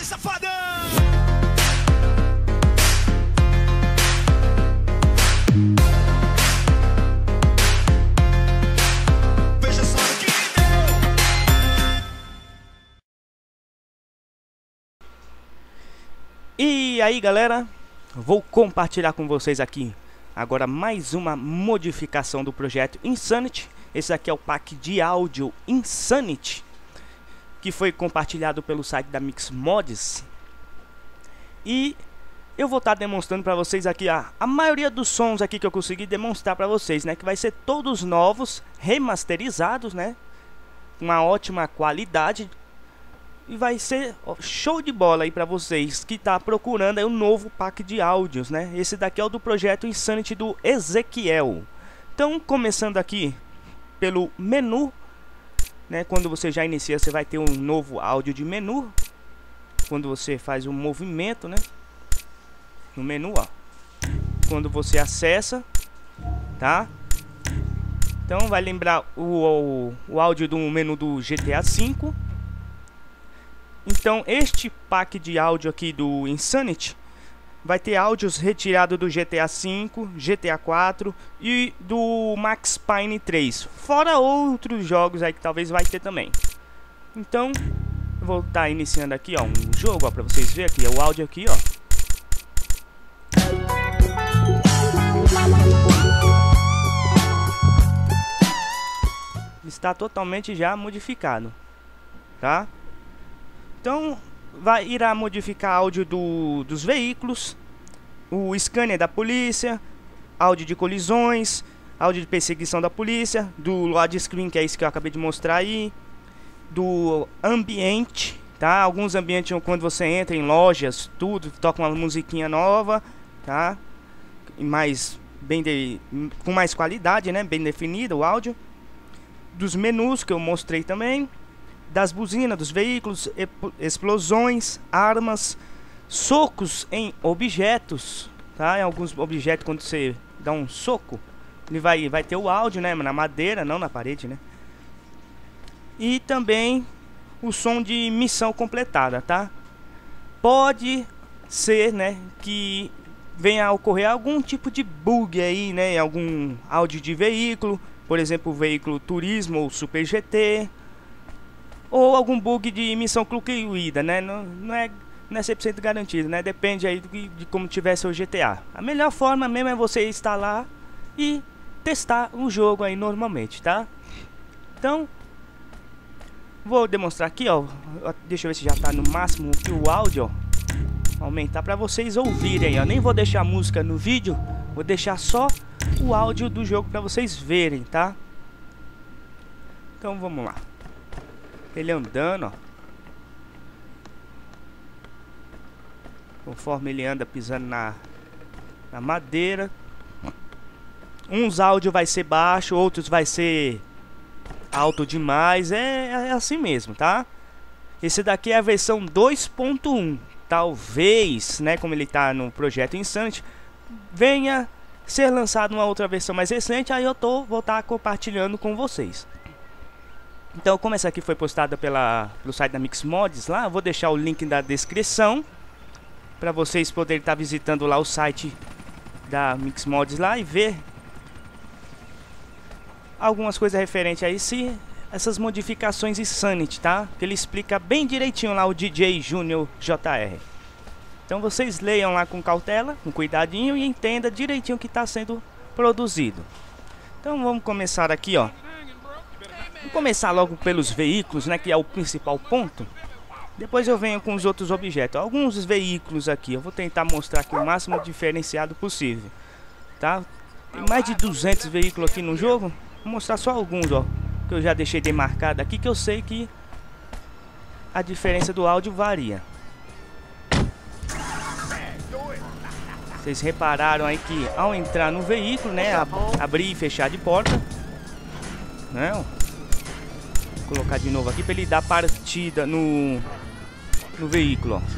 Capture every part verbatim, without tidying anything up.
safadão! Veja só o que deu! E aí, galera, vou compartilhar com vocês aqui agora mais uma modificação do projeto Insanity. Esse aqui é o pack de áudio Insanity, que foi compartilhado pelo site da Mixmods. E eu vou estar demonstrando para vocês aqui a, a maioria dos sons aqui que eu consegui demonstrar para vocês, né? Que vai ser todos novos, remasterizados, né? Uma ótima qualidade. E vai ser show de bola aí para vocês que tá procurando aí um novo pack de áudios, né? Esse daqui é o do projeto Insanity do Ezequiel. Então, começando aqui pelo menu, né? Quando você já inicia, você vai ter um novo áudio de menu. Quando você faz um movimento, né? No menu, ó. Quando você acessa, tá? Então vai lembrar o, o, o áudio do menu do G T A cinco. Então este pack de áudio aqui do Insanity vai ter áudios retirados do G T A cinco, G T A quatro e do Max Payne três, fora outros jogos aí que talvez vai ter também. Então vou estar tá iniciando aqui, ó, um jogo para vocês verem aqui, é o áudio aqui, ó. Está totalmente já modificado, tá? Então vai irá modificar áudio do, dos veículos, o scanner da polícia, áudio de colisões, áudio de perseguição da polícia, do load screen, que é isso que eu acabei de mostrar aí, do ambiente, tá? Alguns ambientes quando você entra em lojas, tudo toca uma musiquinha nova, tá? Mais bem de, com mais qualidade, né? Bem definido o áudio. Dos menus que eu mostrei também, das buzinas, dos veículos, explosões, armas, socos em objetos, tá? Em alguns objetos, quando você dá um soco, ele vai, vai ter o áudio, né? Na madeira, não na parede, né? E também o som de missão completada, tá? Pode ser, né, que venha a ocorrer algum tipo de bug aí, né? Em algum áudio de veículo, por exemplo, o veículo Turismo ou Super G T, ou algum bug de missão concluída, né? Não, não é, não é cem por cento garantido, né? Depende aí de, de como tiver seu G T A. A melhor forma mesmo é você instalar e testar o jogo aí normalmente, tá? Então, vou demonstrar aqui, ó. Deixa eu ver se já tá no máximo aqui o áudio, ó. Aumentar para vocês ouvirem, ó. Nem vou deixar a música no vídeo, vou deixar só o áudio do jogo para vocês verem, tá? Então vamos lá. Ele andando, ó. Conforme ele anda pisando na, na madeira. Uns áudios vai ser baixo, outros vai ser alto demais. É, é assim mesmo, tá? Esse daqui é a versão dois ponto um. Talvez, né, como ele tá no projeto Insanity, venha ser lançado uma outra versão mais recente. Aí eu tô, vou estar compartilhando com vocês. Então, como essa aqui foi postada pela, pelo site da Mixmods lá, eu vou deixar o link na descrição para vocês poderem estar visitando lá o site da Mixmods lá e ver algumas coisas referentes a esse, essas modificações Insanity, tá? Que ele explica bem direitinho lá, o D J Júnior J R. Então vocês leiam lá com cautela, com cuidadinho e entenda direitinho o que está sendo produzido. Então vamos começar aqui, ó. Vou começar logo pelos veículos, né, que é o principal ponto. Depois eu venho com os outros objetos. Alguns veículos aqui, eu vou tentar mostrar aqui o máximo diferenciado possível, tá? Tem mais de duzentos veículos aqui no jogo. Vou mostrar só alguns, ó, que eu já deixei demarcado aqui, que eu sei que a diferença do áudio varia. Vocês repararam aí que ao entrar no veículo, né, ab abrir e fechar de porta, não? Vou colocar de novo aqui para ele dar partida no, no veículo, ó.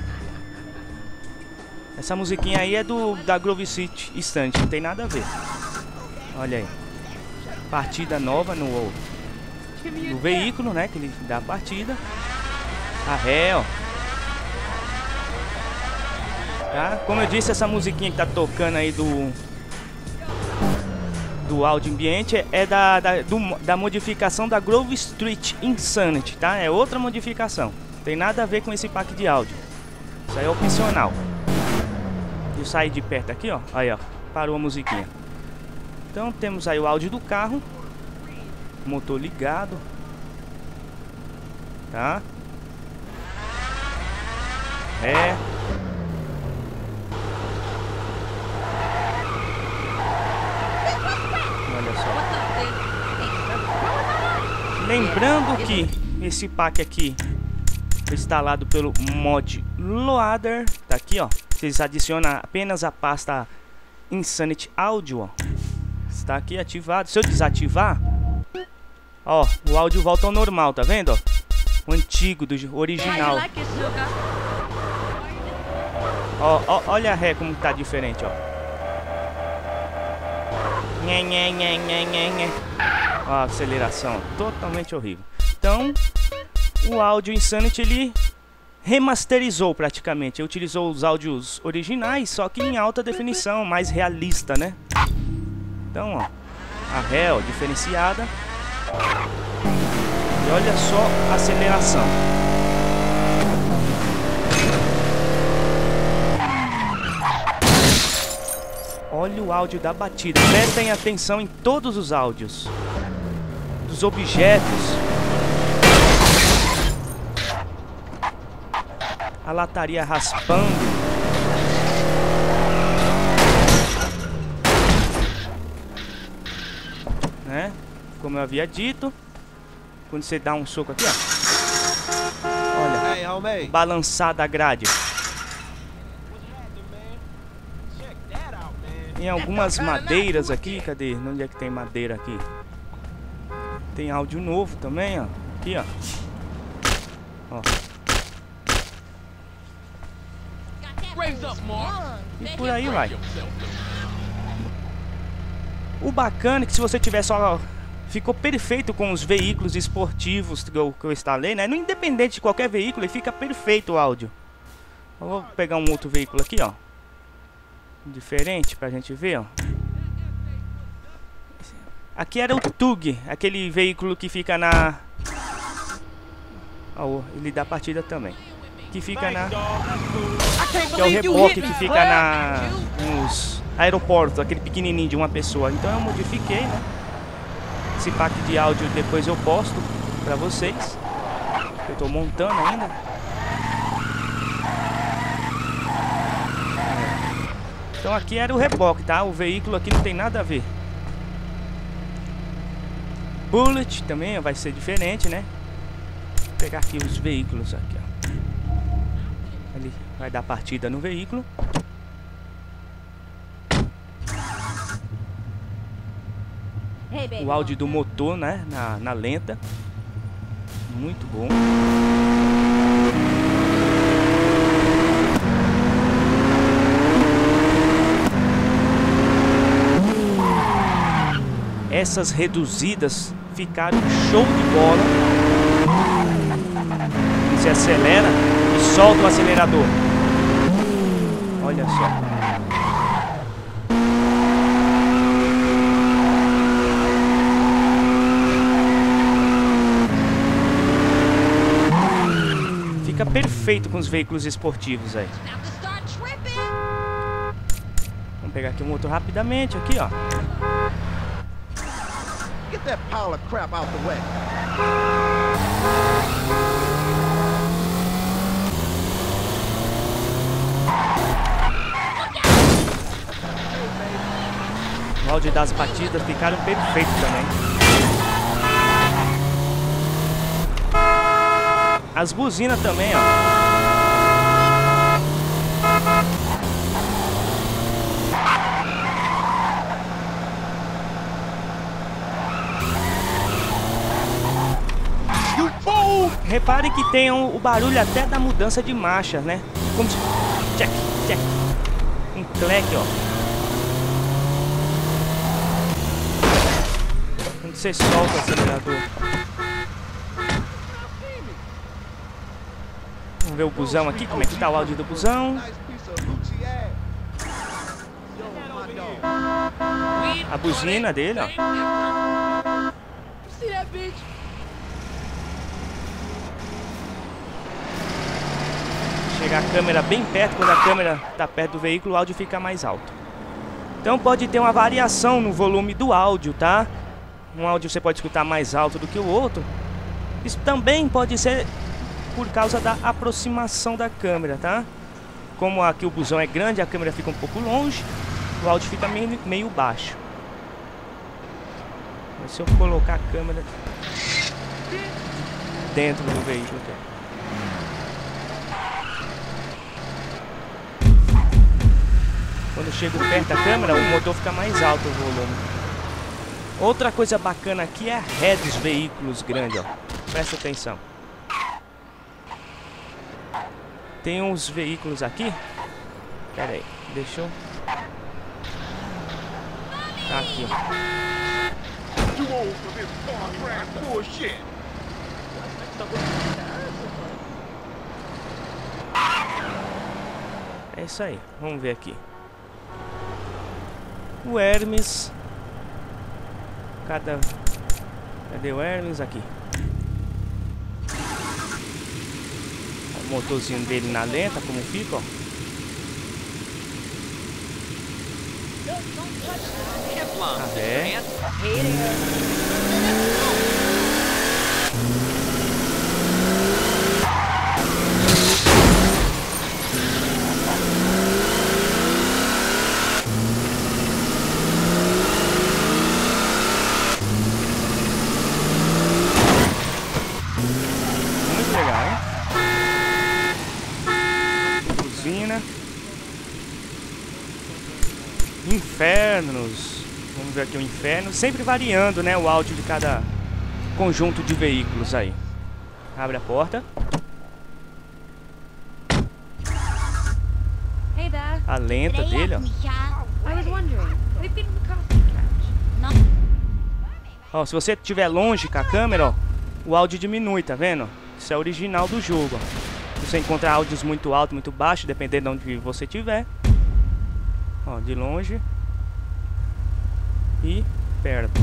Essa musiquinha aí é do da Grove City Instant, não tem nada a ver. Olha aí. Partida nova no, no veículo, né? Que ele dá a partida. A ré, ó. Tá? Como eu disse, essa musiquinha que tá tocando aí do do áudio ambiente é da, da, do, da modificação da Grove Street Insanity, tá? É outra modificação. Tem nada a ver com esse pack de áudio. Isso aí é opcional. Eu saí de perto aqui, ó. Aí, ó. Parou a musiquinha. Então temos aí o áudio do carro. Motor ligado. Tá? É. Olha só. Lembrando que esse pack aqui foi instalado pelo mod Loader. Tá aqui, ó. Vocês adicionam apenas a pasta Insanity Audio, ó. Está aqui ativado. Se eu desativar, ó, o áudio volta ao normal, tá vendo, ó? O antigo, do original. Ó, ó, olha a ré como tá diferente, ó. Nhê, nhê, nhê, nhê, nhê, nhê. Ó, a aceleração totalmente horrível. Então, o áudio Insanity ele remasterizou praticamente. Ele utilizou os áudios originais, só que em alta definição, mais realista, né? Então, ó, a ré, ó, diferenciada. E olha só a aceleração. Olha o áudio da batida. Prestem atenção em todos os áudios. Dos objetos. A lataria raspando. Né? Como eu havia dito. Quando você dá um soco aqui, ó. Olha. O balançar da grade. Tem algumas madeiras aqui. Cadê? Onde é que tem madeira aqui? Tem áudio novo também, ó. Aqui, ó. Ó. E por aí vai. O bacana é que se você tiver só... Ficou perfeito com os veículos esportivos que eu, que eu instalei, né? No independente de qualquer veículo, ele fica perfeito o áudio. Eu vou pegar um outro veículo aqui, ó. Diferente pra gente ver, ó. Aqui era o Tug, aquele veículo que fica na... Ó, ele dá partida também. Que fica na... Que é o reboque que fica na... nos aeroportos, aquele pequenininho de uma pessoa. Então eu modifiquei, né? Esse pack de áudio depois eu posto pra vocês. Eu tô montando ainda. Então aqui era o reboque, tá? O veículo aqui não tem nada a ver. Bullet também vai ser diferente, né? Vou pegar aqui os veículos aqui, ó. Ele vai dar partida no veículo. O áudio do motor, né? Na, na lenta. Muito bom. Essas reduzidas ficaram show de bola. Você acelera e solta o acelerador. Olha só. Fica perfeito com os veículos esportivos aí. Vamos pegar aqui o motor rapidamente, aqui, ó. Get that pile of crap out the way. O áudio das batidas ficaram perfeitos também. As buzinas também, ó. Reparem que tem um, o barulho até da mudança de marcha, né? Como se... Check, check. Um clack, ó. Quando você solta o acelerador. Vamos ver o busão aqui, como é que tá o áudio do busão. Nice piece of Gucci A buzina dele, ó. Chega a câmera bem perto, quando a câmera está perto do veículo, o áudio fica mais alto. Então pode ter uma variação no volume do áudio, tá? Um áudio você pode escutar mais alto do que o outro. Isso também pode ser por causa da aproximação da câmera, tá? Como aqui o busão é grande, a câmera fica um pouco longe, o áudio fica meio, meio baixo. Mas se eu colocar a câmera dentro do veículo aqui. Quando eu chego perto da câmera, o motor fica mais alto o volume. Outra coisa bacana aqui é a ré dos veículos grandes, ó. Presta atenção. Tem uns veículos aqui. Pera aí, deixa eu... Tá aqui, ó. É isso aí, vamos ver aqui. O Hermes. Cada... Cadê o Hermes? Aqui. O motorzinho dele na lenta, como fica, ó. Ah, é. Muito legal, hein? Buzina. Infernos. Vamos ver aqui o inferno. Sempre variando, né, o áudio de cada conjunto de veículos aí. Abre a porta. A lenta dele, ó. Ó, se você estiver longe com a câmera, ó, o áudio diminui, tá vendo? Isso é original do jogo, ó. Você encontra áudios muito altos, muito baixos, dependendo de onde você estiver. Ó, de longe e perto.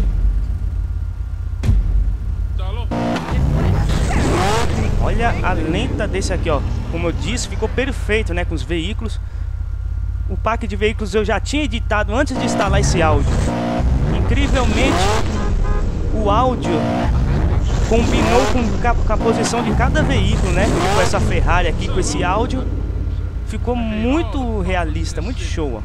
Olha a lenta desse aqui, ó. Como eu disse, ficou perfeito, né, com os veículos. O pack de veículos eu já tinha editado antes de instalar esse áudio. Incrivelmente, o áudio combinou com a, com a posição de cada veículo, né? Com essa Ferrari aqui, com esse áudio. Ficou muito realista, muito show, ó.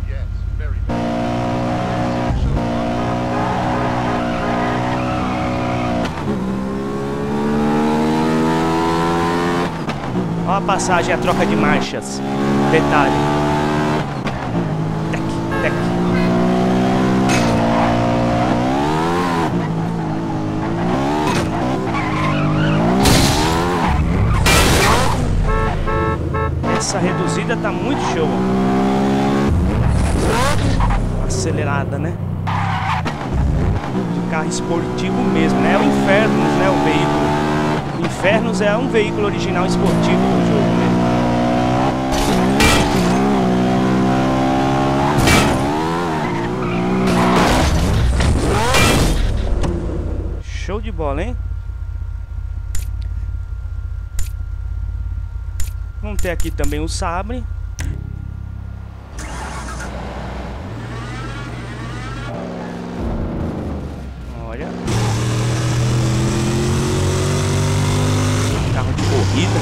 Olha a passagem, a troca de marchas. Detalhe. Tec, tec. Essa reduzida tá muito show. Acelerada, né? De carro esportivo mesmo, né? É o Infernos, né? O veículo. Infernos é um veículo original esportivo do jogo, né? Show de bola, hein? Vamos ter aqui também o sabre. Olha. Carro de corrida.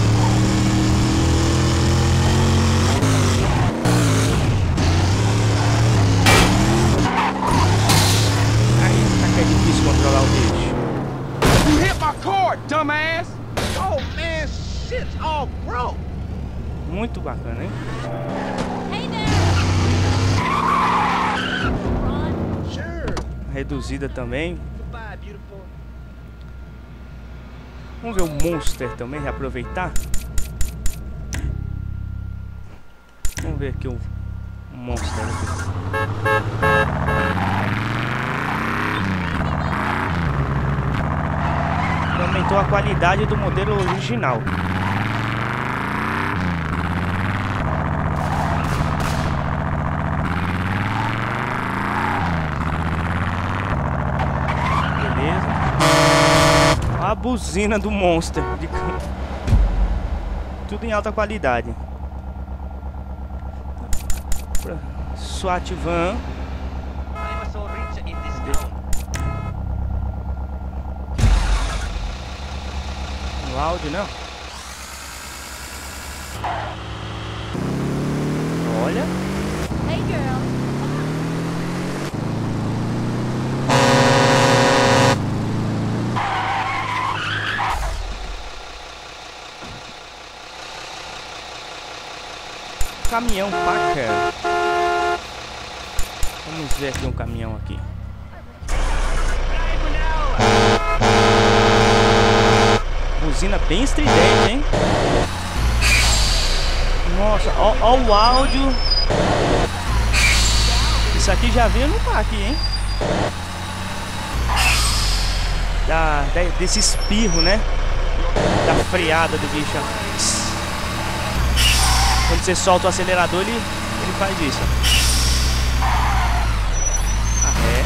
Aí tá que é difícil controlar o bicho. You hit my car, dumbass! Oh man, shit's all broke. Muito bacana, hein? Hey there. Sure. Reduzida também. Goodbye, beautiful. Vamos ver o Monster também, reaproveitar. Vamos ver aqui o Monster aqui. Aumentou a qualidade do modelo original. buzina do Monster. De... Tudo em alta qualidade. SWAT van. O áudio não. Olha. Hey, girl. Caminhão Packer. Vamos ver aqui um caminhão aqui. Buzina bem estridente, hein? Nossa, ó, ó o áudio. Isso aqui já veio no parque, hein? Da, da, desse espirro, né? Da freada do bicho. Quando você solta o acelerador, ele, ele faz isso. Arré.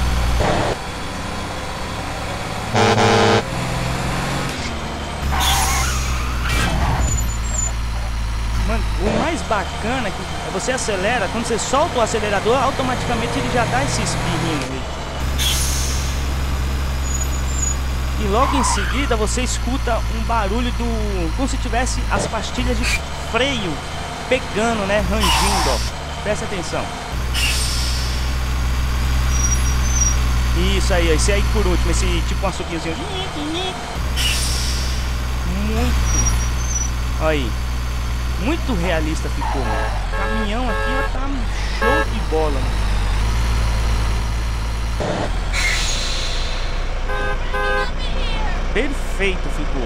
Mano, o mais bacana é que você acelera, quando você solta o acelerador, automaticamente ele já dá esse espirrinho aí. E logo em seguida você escuta um barulho do... como se tivesse as pastilhas de freio pegando, né? Rangindo, ó. Presta atenção. Isso aí, ó. Esse aí por último, esse tipo um açuquinhozinho. Muito. Olha aí. Muito realista ficou, mano. O caminhão aqui, ó, tá show de bola, mano. Perfeito ficou.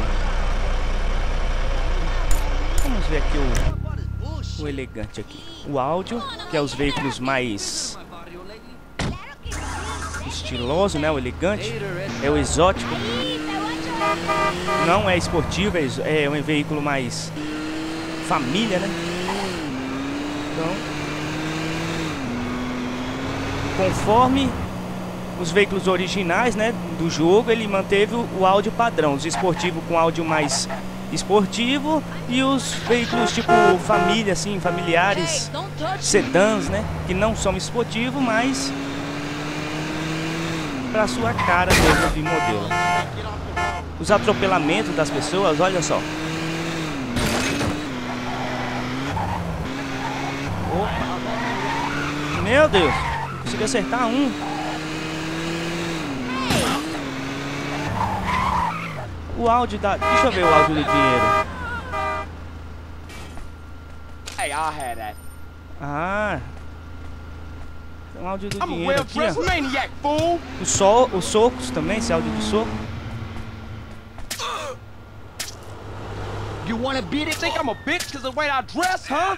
Vamos ver aqui o, o elegante aqui. O áudio, que é os veículos mais estiloso, né? O elegante. É o exótico. Não é esportivo, é um veículo mais família, né? Então, conforme os veículos originais, né, do jogo, ele manteve o áudio padrão, os esportivos com áudio mais esportivo e os veículos tipo família, assim, familiares, sedãs, né, que não são esportivos, mas para sua cara mesmo de modelo. Os atropelamentos das pessoas, olha só. Opa. Meu Deus, não consegui acertar um. O áudio da... Deixa eu ver o áudio do dinheiro. Hey, I had that. Ah. Tem um áudio do I'm a dinheiro aqui, well-dressed ó. maniac, fool. O sol, os socos também, esse áudio de soco. You wanna beat it? Think I'm a bitch because of the way I dress, huh?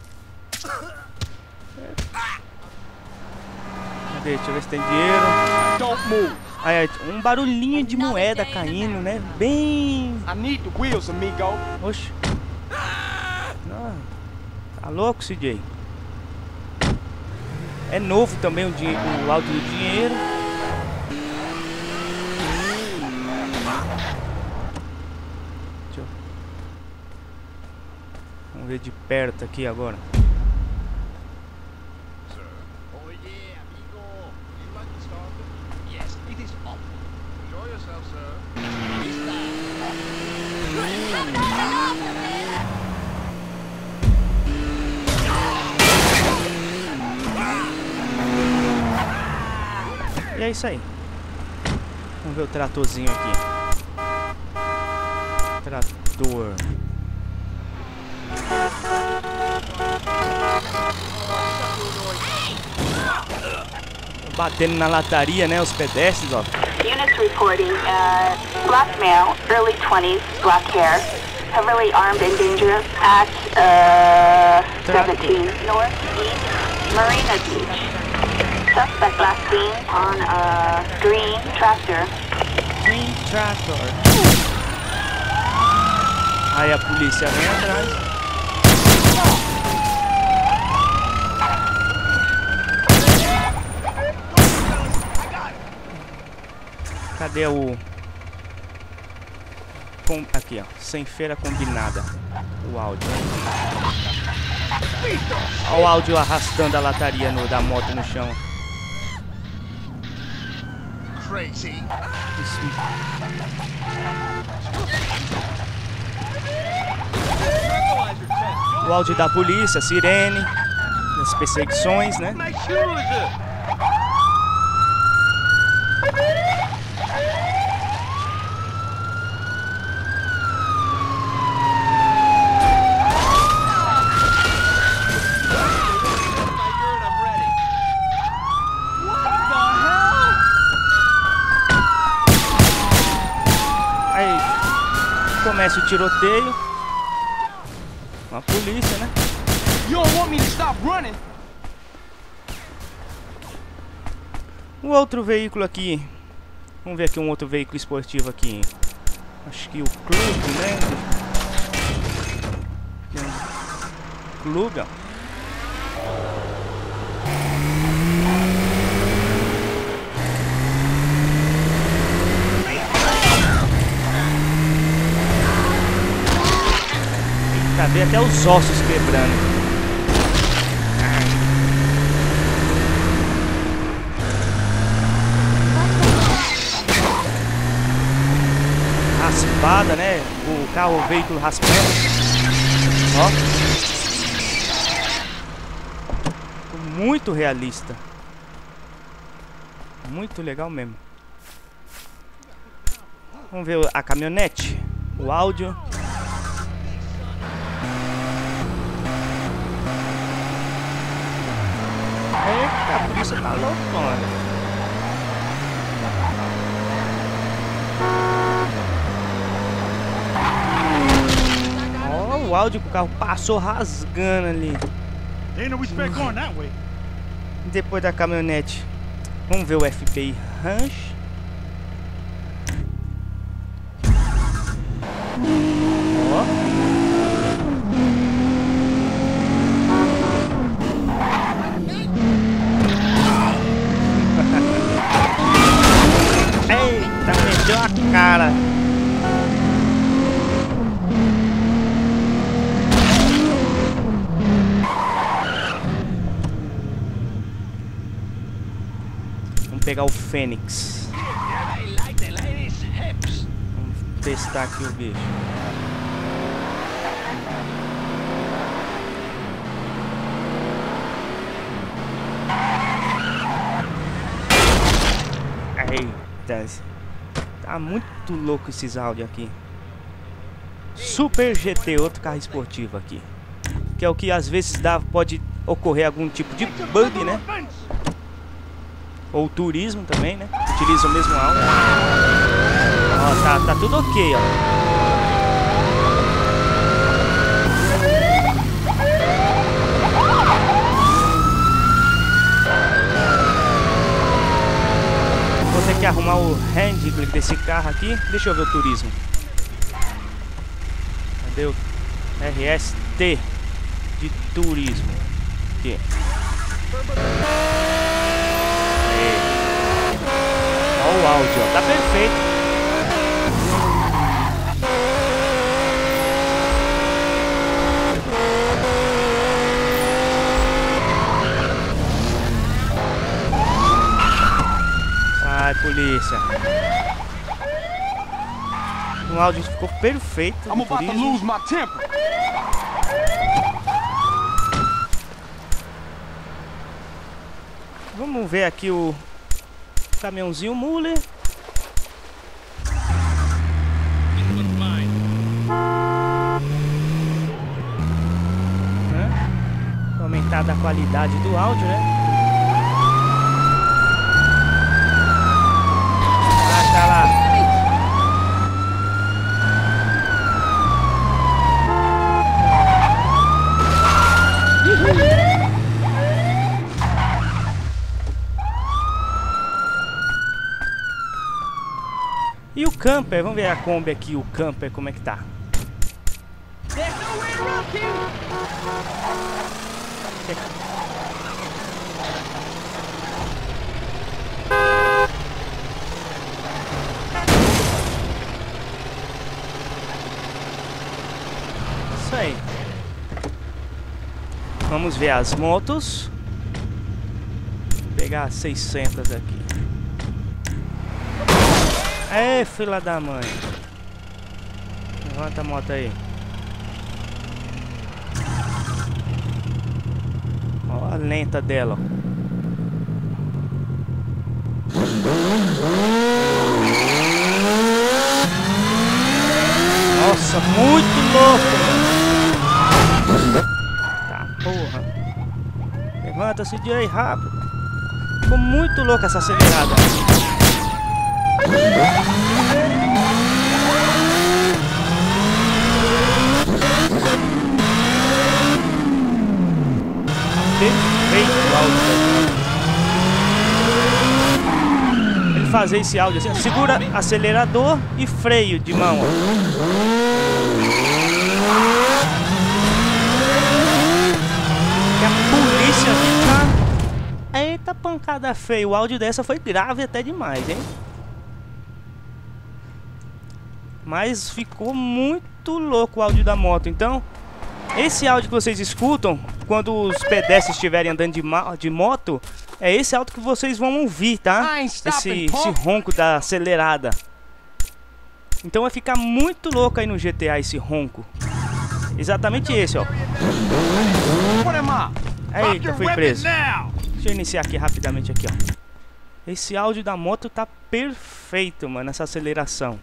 Cadê? Deixa eu ver se tem dinheiro. Don't move. Aí, aí, um barulhinho de moeda caindo, né? Bem... I need the wheels, amigo. Oxe. Não. Tá louco, C J? É novo também o, di... o áudio do dinheiro. Deixa eu... Vamos ver de perto aqui agora. E é isso aí. Vamos ver o tratorzinho aqui. Trator. Batendo na lataria, né? Os pedestres, ó. Units reporting uh, black male, early twenties, black hair, heavily armed and dangerous at uh, seventeen Northeast Marina Beach. Suspect last seen on a green tractor. Green tractor. Aí a polícia vem atrás. Cadê o... com... Aqui, ó. Sem feira combinada. O áudio. Olha o áudio arrastando a lataria no, da moto no chão. Crazy. Isso. O áudio da polícia, sirene, das perseguições, né? Make sure good. Aí começa o tiroteio com a polícia, né? You don't want me to stop running? Um outro veículo aqui. Vamos ver aqui um outro veículo esportivo aqui. Acho que o clube, né? Clube, ó. Eita, vê até os ossos quebrando. Raspada, né? O carro, o veículo raspando. Ó. Muito realista. Muito legal mesmo. Vamos ver a caminhonete. O áudio. Eita, a polícia tá loucona. O áudio que o carro passou rasgando ali. Depois da caminhonete, vamos ver o F B I Ranch. Ó. Eita, meteu a cara. Pegar o Fênix. Vamos testar aqui o bicho. Eita, tá muito louco esses áudios aqui. Super G T, outro carro esportivo aqui. Que é o que às vezes dá, pode ocorrer algum tipo de bug, né? Ou turismo também, né? Utiliza o mesmo áudio. Ó, tá, tá tudo ok, ó. Vou ter que arrumar o handling desse carro aqui. Deixa eu ver o turismo. Cadê o R S T de turismo? Aqui. Olha o áudio, ó. Tá perfeito. Sai, polícia. O áudio ficou perfeito. I'm about to lose my temper. Vamos ver aqui o caminhãozinho Muller. Hã? Aumentar a qualidade do áudio, né? Ah, tá lá. E o camper, vamos ver a Kombi aqui, o camper, como é que tá? Vamos ver as motos. Vou pegar seiscentas aqui. É, filha da mãe. Levanta a moto aí. Ó a lenta dela, ó. Nossa, muito louco, mano. Tá, porra. Levanta, C J, rápido. Ficou muito louco essa acelerada. Perfeito o áudio. Ele fazer esse áudio assim, segura acelerador e freio de mão, ó. Que a polícia fica... Eita pancada feia, o áudio dessa foi grave até demais, hein? Mas ficou muito louco o áudio da moto. Então, esse áudio que vocês escutam quando os pedestres estiverem andando de, de moto, é esse áudio que vocês vão ouvir, tá? Esse, esse ronco da acelerada. Então vai ficar muito louco aí no G T A esse ronco. Exatamente esse, ó. Eita, fui preso. Deixa eu iniciar aqui rapidamente aqui, ó. Esse áudio da moto tá perfeito, mano, essa aceleração.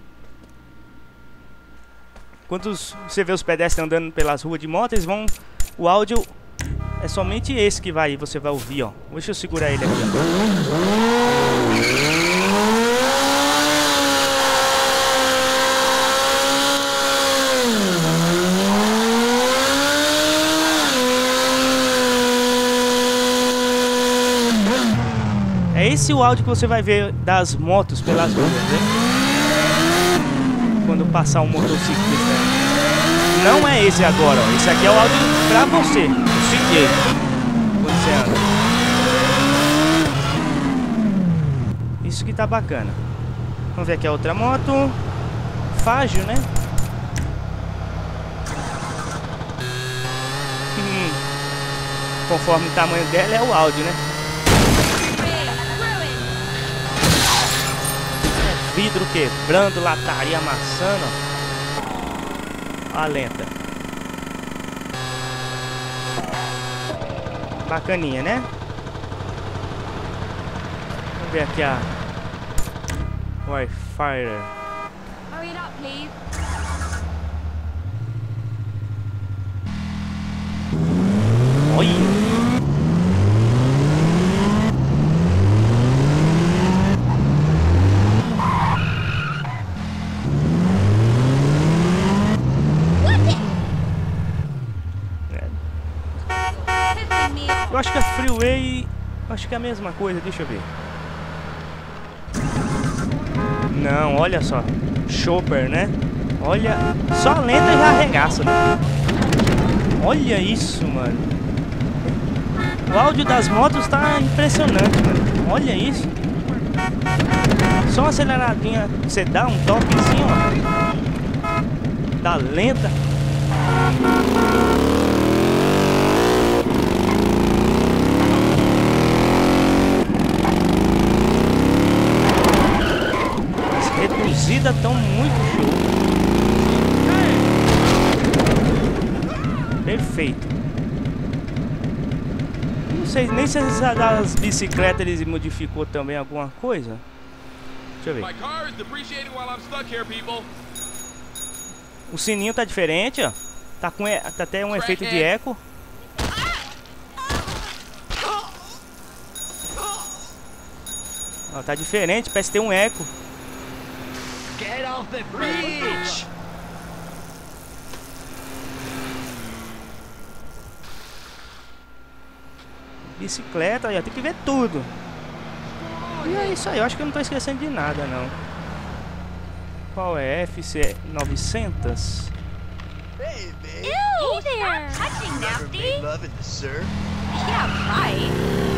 Quando você vê os pedestres andando pelas ruas de moto, eles vão... O áudio é somente esse que vai, você vai ouvir, ó. Deixa eu segurar ele aqui, ó. É esse o áudio que você vai ver das motos pelas ruas, né? Quando passar um motociclista. Não é esse agora, ó. Esse aqui é o áudio pra você, o C J. Quando você anda. Isso que tá bacana. Vamos ver aqui a outra moto. Fágio, né? Hum. Conforme o tamanho dela é o áudio, né? Vidro quebrando, lataria amassando. Ó a lenta. Bacaninha, né? Vamos ver aqui a Wi-Fi. Hurry it up, please. Olha! Eu acho que a Freeway... Acho que é a mesma coisa, deixa eu ver. Não, olha só. Chopper, né? Olha... Só a lenta já arregaça, né? Olha isso, mano. O áudio das motos tá impressionante, mano. Olha isso. Só uma aceleradinha. Você dá um toquezinho, ó. Da lenta. Reduzida tão muito show. Perfeito. Não sei nem se as bicicletas eles modificou também alguma coisa. Deixa eu ver. O sininho tá diferente, ó. Tá com tá até um efeito de eco. Ó, tá diferente, parece ter um eco. Get off the bridge! Bicicleta, aí, ó, tem que ver tudo. E é isso aí, eu acho que eu não tô esquecendo de nada, não. Qual é? F C novecentos? Hey, babe. Ew, hey there. Touching, nasty. Love in the surf? Yeah, right.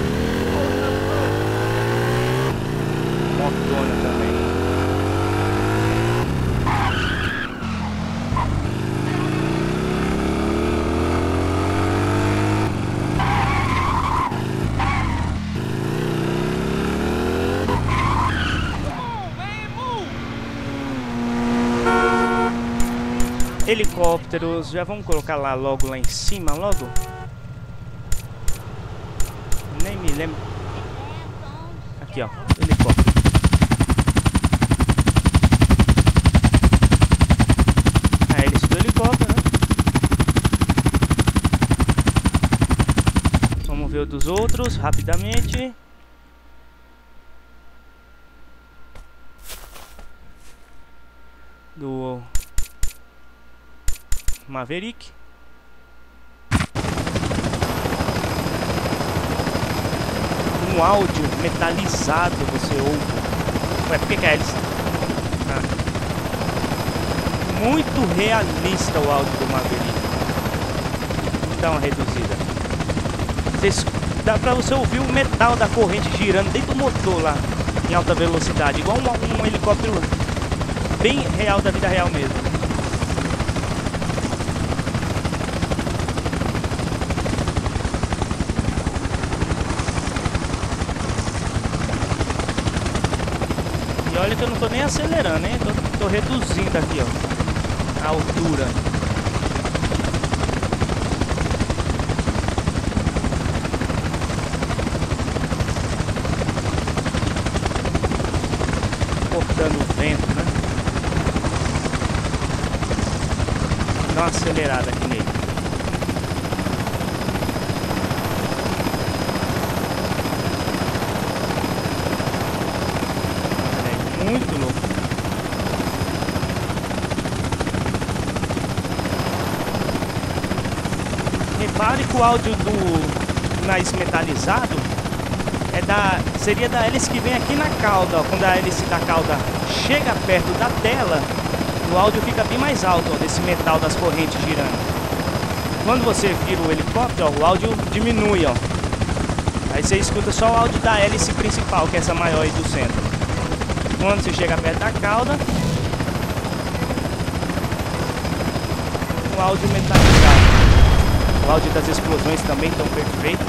Motona também. helicópteros. Já vamos colocar lá logo, lá em cima, logo. Nem me lembro. Aqui, ó, helicóptero. A hélice do helicóptero, né? Vamos ver o dos outros, rapidamente. Do Maverick. Um áudio metalizado você ouve. Ué, por que que é hélice? Ah. Muito realista o áudio do Maverick. Vou dar uma reduzida. Vocês, dá pra você ouvir o metal da corrente girando dentro do motor lá, em alta velocidade, igual um, um helicóptero bem real, da vida real mesmo. E olha que eu não tô nem acelerando, hein? Tô, tô reduzindo aqui, ó, a altura. Cortando o vento, né? Dá uma acelerada aqui nele. É muito louco. Repare que o áudio do nariz metalizado é da, seria da hélice que vem aqui na cauda, ó. Quando a hélice da cauda chega perto da tela, o áudio fica bem mais alto, ó, desse metal das correntes girando. Quando você vira o helicóptero, ó, o áudio diminui, ó. Aí você escuta só o áudio da hélice principal, que é essa maior aí do centro. Quando você chega perto da cauda, o áudio metalizado. O áudio das explosões também tão perfeito.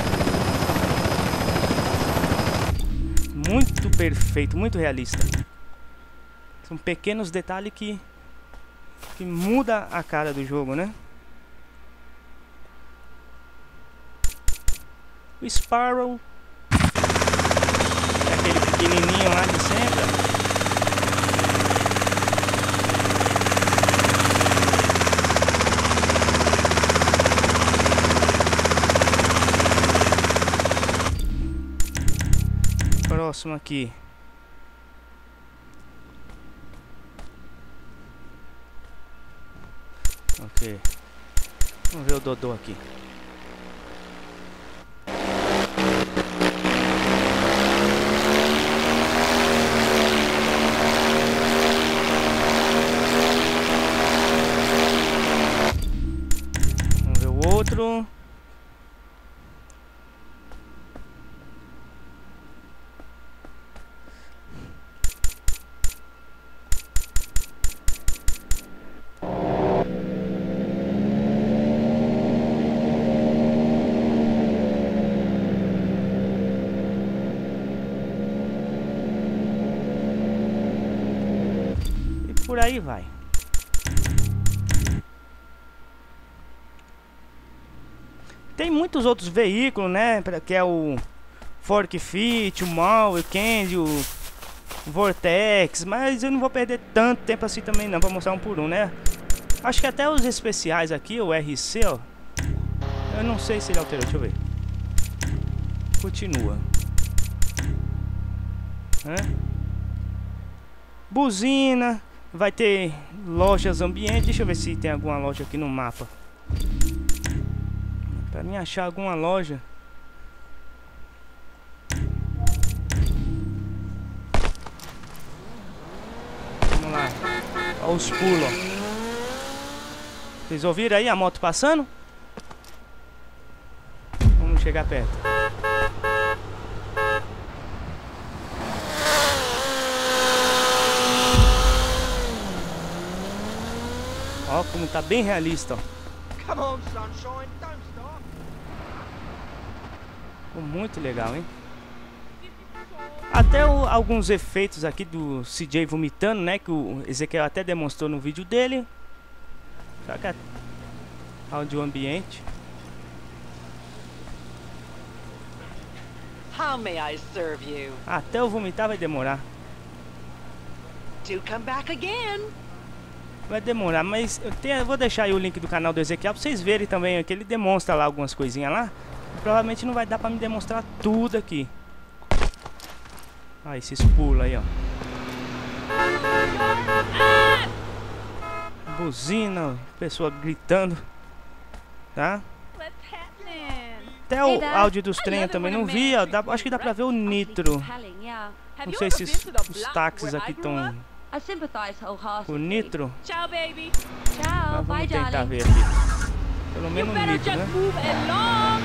Muito perfeito, muito realista. São pequenos detalhes que, que muda a cara do jogo, né? O Sparrow é aquele pequenininho lá de sempre. Próximo aqui. Ok. Vamos ver o Dodô aqui. Vamos ver o outro. Por aí vai. Tem muitos outros veículos, né? Que é o Fork Fit, o Mal, o Candy, o Vortex. Mas eu não vou perder tanto tempo assim também não, pra mostrar um por um, né? Acho que até os especiais aqui, o R C, ó. Eu não sei se ele alterou, deixa eu ver. Continua. Hã? Buzina. Vai ter lojas ambiente. Deixa eu ver se tem alguma loja aqui no mapa. Pra mim achar alguma loja. Vamos lá. Olha os pulos. Vocês ouviram aí a moto passando? Vamos chegar perto. Ó, como tá bem realista, ó. Come on, sunshine, don't stop. Ficou muito legal, hein? Até o, alguns efeitos aqui do C J vomitando, né? Que o Ezequiel até demonstrou no vídeo dele. Será que é áudio ambiente? How may I serve you? Até eu vomitar vai demorar. Do come back again. Vai demorar, mas eu, tenho, eu vou deixar aí o link do canal do Ezequiel pra vocês verem também, que ele demonstra lá algumas coisinhas lá. Provavelmente não vai dar pra me demonstrar tudo aqui. Ah, esses pulos aí, ó. Buzina, pessoa gritando. Tá? What's happening? Até o áudio dos trem eu também não vi, ó. Dá, acho que dá pra ver o nitro. Não sei se os, os táxis aqui estão... O nitro. Ciao, baby. Mas vamos tentar ver aqui. Pelo menos o nitro, né? Move along.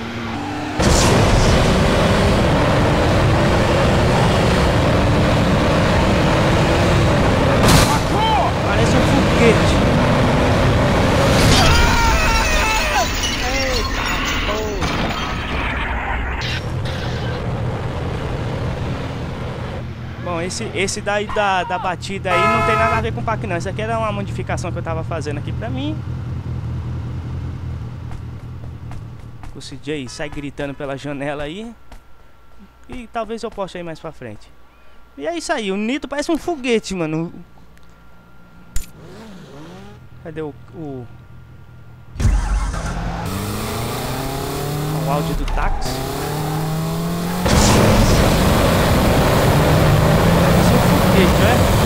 Parece um foguete. Bom, esse, esse daí da, da batida aí não tem nada a ver com o P A C não. Isso aqui era uma modificação que eu tava fazendo aqui pra mim. O C J sai gritando pela janela aí. E talvez eu poste aí mais pra frente. E é isso aí, o Nitro parece um foguete, mano. Cadê o... O, o áudio do táxi? Parece um foguete, né?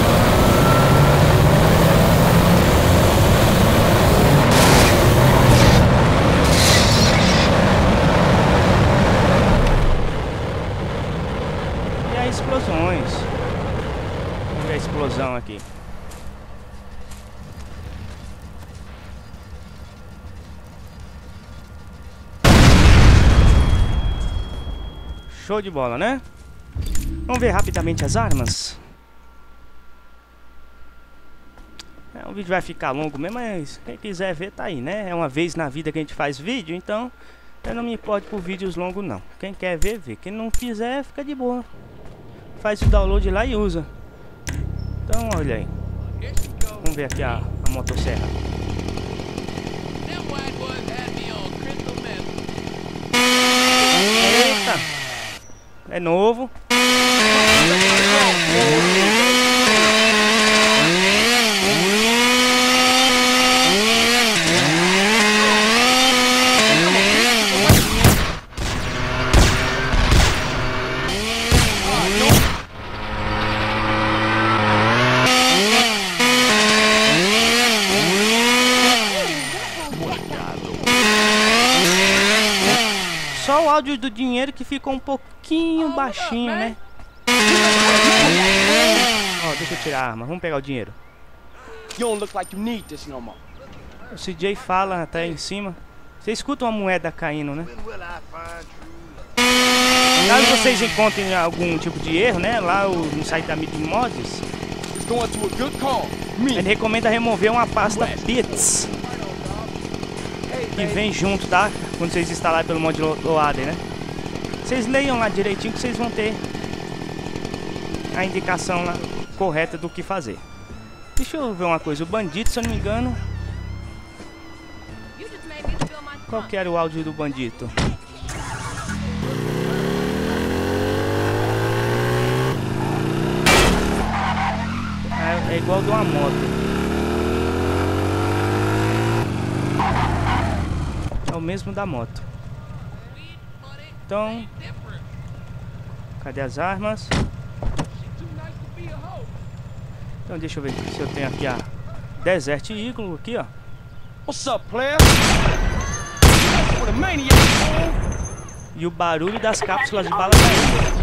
Explosões. Vamos ver a explosão aqui. Show de bola, né? Vamos ver rapidamente as armas. É, o vídeo vai ficar longo mesmo, mas quem quiser ver tá aí, né? É uma vez na vida que a gente faz vídeo, então eu não me importo por vídeos longos não. Quem quer ver, vê. Quem não quiser, fica de boa. Faz o download lá e usa. Então olha aí. Vamos ver aqui a, a motosserra. Eita. É novo. Só o áudio do dinheiro que ficou um pouquinho baixinho, né? Ó, oh, deixa eu tirar a arma. Vamos pegar o dinheiro. O C J fala até em cima. Você escuta uma moeda caindo, né? Caso vocês encontrem algum tipo de erro, né? Lá no site da Mid Mods, ele recomenda remover uma pasta bits que vem junto, tá? Quando vocês instalarem pelo mod Loader, né? Vocês leiam lá direitinho que vocês vão ter a indicação lá correta do que fazer. Deixa eu ver uma coisa. O bandido, se eu não me engano, qual que era o áudio do bandido? É, é igual de uma moto. É o mesmo da moto. Então, cadê as armas? Então deixa eu ver se eu tenho aqui a Desert Eagle aqui, ó. What's up, player? E o barulho das cápsulas de bala caindo.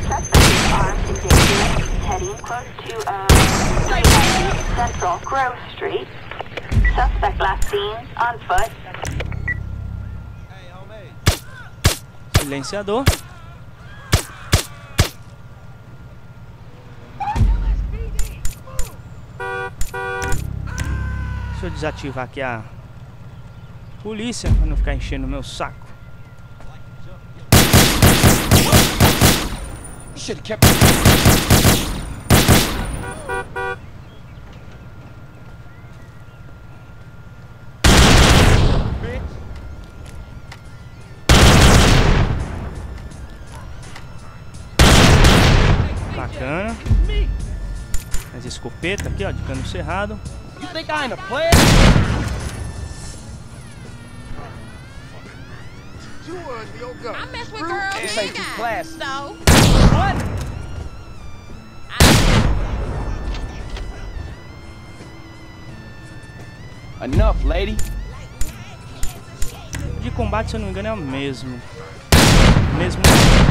Suspect last seen on foot. Silenciador. Deixa eu desativar aqui a polícia para não ficar enchendo o meu saco. bacana. As escopetas aqui, ó, de cano cerrado. You think I ain't a player? I mess with girls. This you ain't too guys. classy. So, What? Enough, lady. De combate, se eu não me engano, é o mesmo. Mesmo.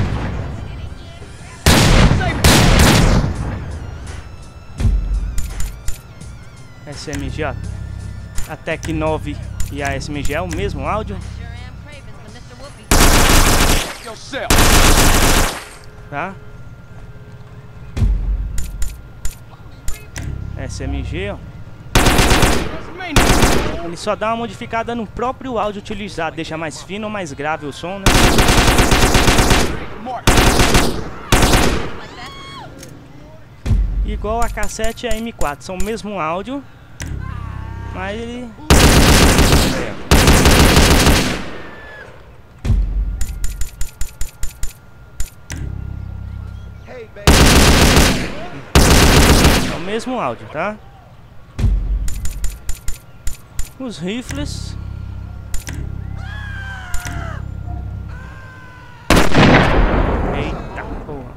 S M G, ó. A Tec nove e a S M G é o mesmo áudio, sure am craving some mister Whoopi. Yourself. tá? S M G, ó. Ele só dá uma modificada no próprio áudio utilizado, deixa mais fino ou mais grave o som, né? Igual a K sete e a M quatro, são o mesmo áudio, mas ele... é o mesmo áudio, tá? Os rifles. Eita porra.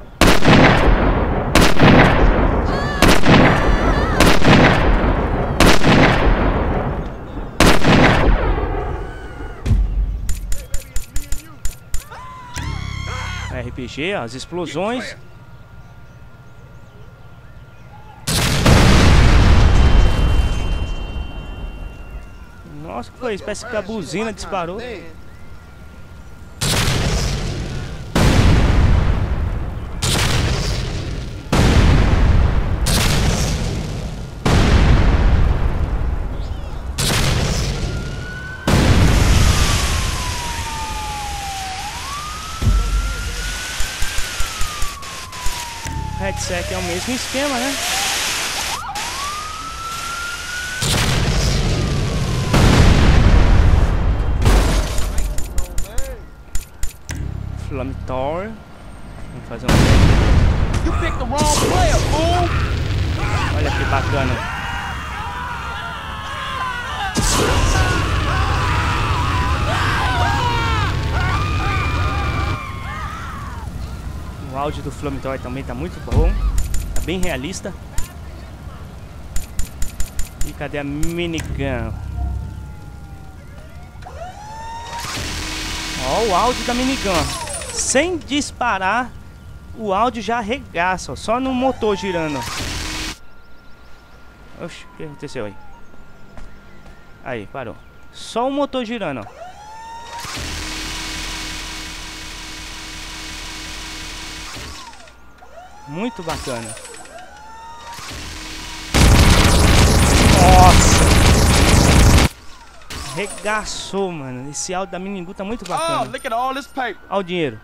R P G, ó, as explosões. Nossa, que foi isso? Parece que a buzina disparou. Headset é o mesmo esquema, né? Flamitor. Vamos fazer um... You picked the wrong player, fool! Olha que bacana. O áudio do Flamitor também tá muito bom. Tá bem realista. E cadê a minigun? Ó, o áudio da minigun. Sem disparar, o áudio já arregaça, ó, só no motor girando. Oxi, o que aconteceu aí? Aí, parou. Só o motor girando, ó. Muito bacana. Nossa! Arregaçou, mano. Esse áudio da minigun tá muito Oh, bacana. look at all this paper. Olha o dinheiro.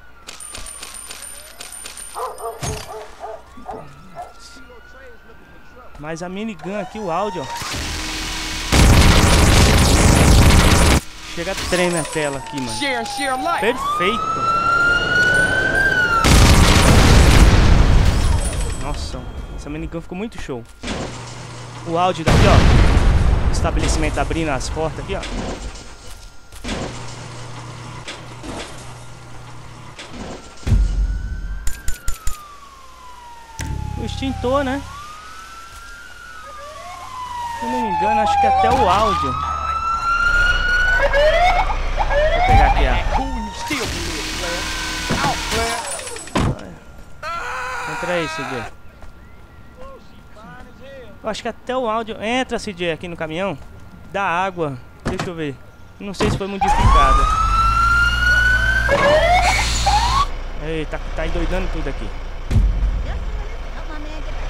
Mas a minigun aqui, o áudio, ó. Chega a tremer a tela aqui, mano. Share and share life. Perfeito. Nossa, essa minigun ficou muito show. O áudio daqui, ó. Estabelecimento abrindo as portas aqui, ó. O extintor, né? Se não me engano, acho que até o áudio. Vou pegar aqui, ó. Cool, you still believe, player. Out, player. Entra aí, C J. Eu acho que até o áudio... Entra, C J, aqui no caminhão. Da água. Deixa eu ver. Não sei se foi modificada. Eita, tá endoidando tudo aqui. Help my man get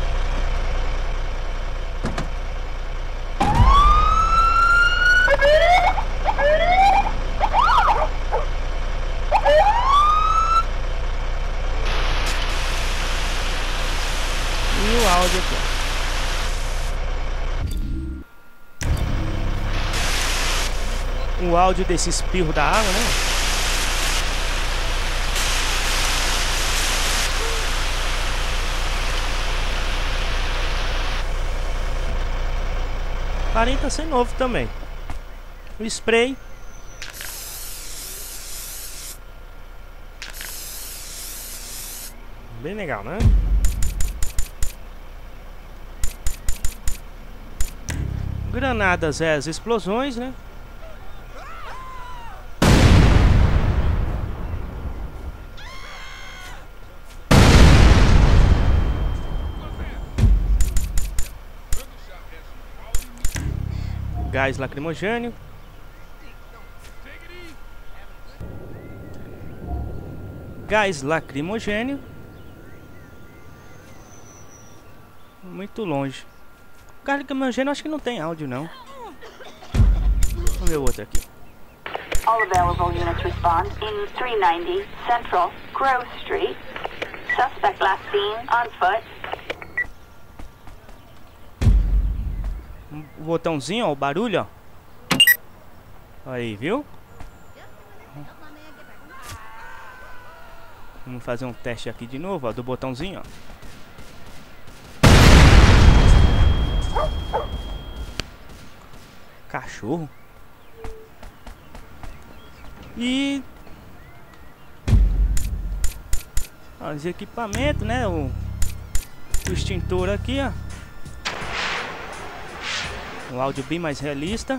E o áudio aqui, ó. O áudio desse espirro da água, né? Aparenta ser novo também. O spray. Bem legal, né? Granadas é as explosões, né? Gás lacrimogênio. Gás lacrimogênio. Muito longe. Gás lacrimogênio acho que não tem áudio não. Vamos ver o outro aqui. All available units respond in three ninety Central Grove Street. Suspect last seen on foot. O botãozinho, ó, o barulho, ó. Aí, viu? Vamos fazer um teste aqui de novo, ó, do botãozinho, ó. Cachorro. E ó, os equipamentos, né? O, o extintor aqui, ó. Um áudio bem mais realista.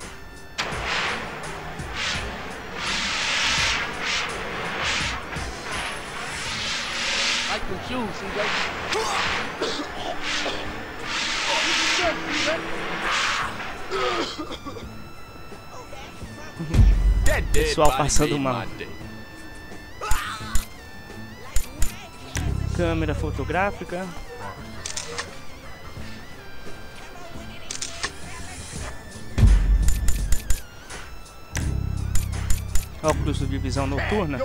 Pessoal passando mal. Câmera fotográfica. Óculos de visão noturna.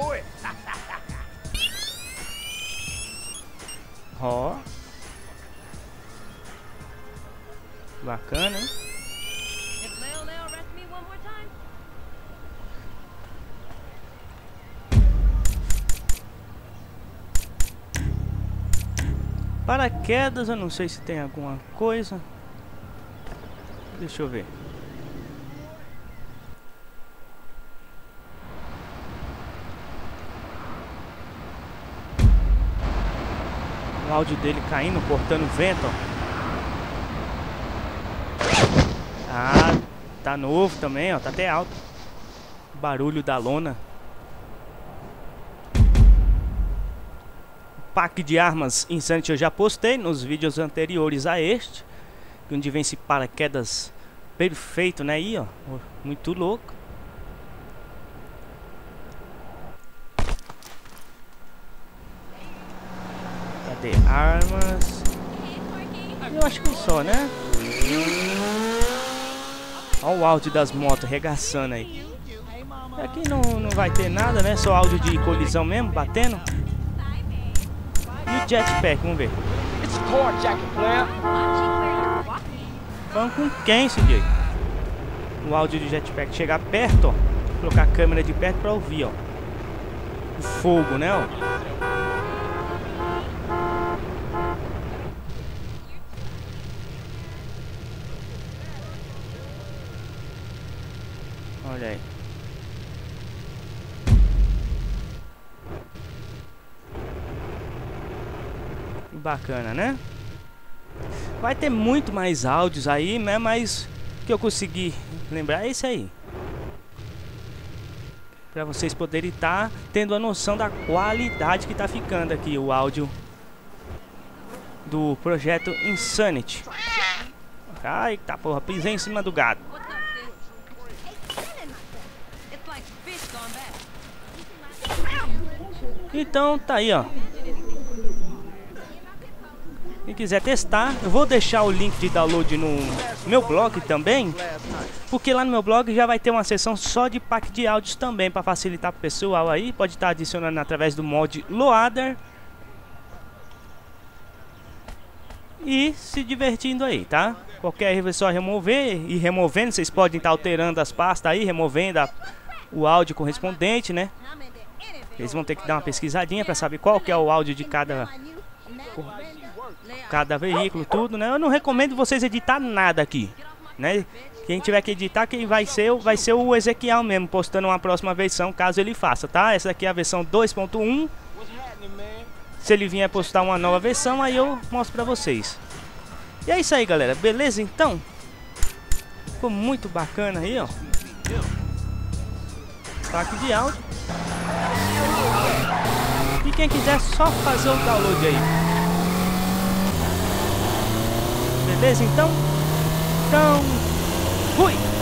Ó. Bacana, hein? Paraquedas, eu não sei se tem alguma coisa. Deixa eu ver. O áudio dele caindo, cortando vento, ó. Ah, tá novo também, ó. Tá até alto. O barulho da lona. Pack de armas Insanity eu já postei nos vídeos anteriores a este, onde vem esse paraquedas perfeito, né? Aí, ó, muito louco. Cadê armas? Eu acho que só, né? Olha o áudio das motos regaçando aí. Aqui não, não vai ter nada, né? Só áudio de colisão mesmo, batendo. E o jetpack, vamos ver. Vamos com quem, C J? O áudio do jetpack chegar perto, ó. Colocar a câmera de perto pra ouvir, ó. O fogo, né, ó. Olha aí. Bacana, né? Vai ter muito mais áudios aí, né? Mas o que eu consegui lembrar é esse aí. Pra vocês poderem estar tendo a noção da qualidade que tá ficando aqui o áudio do projeto Insanity. Ai, tá porra, pisei em cima do gado. Então tá aí, ó. Quem quiser testar, eu vou deixar o link de download no meu blog também, porque lá no meu blog já vai ter uma seção só de pack de áudios também, para facilitar pro pessoal aí. Pode estar adicionando através do mod Loader e se divertindo aí, tá? Qualquer erro é só remover, e removendo, vocês podem estar alterando as pastas aí, removendo a, o áudio correspondente, né? Eles vão ter que dar uma pesquisadinha para saber qual que é o áudio de cada cada veículo, tudo, né? Eu não recomendo vocês editar nada aqui. né? Quem tiver que editar, quem vai ser, vai ser o Ezequiel mesmo, postando uma próxima versão, caso ele faça, tá? Essa aqui é a versão dois ponto um. Se ele vier postar uma nova versão, aí eu mostro pra vocês. E é isso aí, galera. Beleza, então? Ficou muito bacana aí, ó. Placa de áudio. E quem quiser, só fazer o download aí. Beleza, então? Então, fui!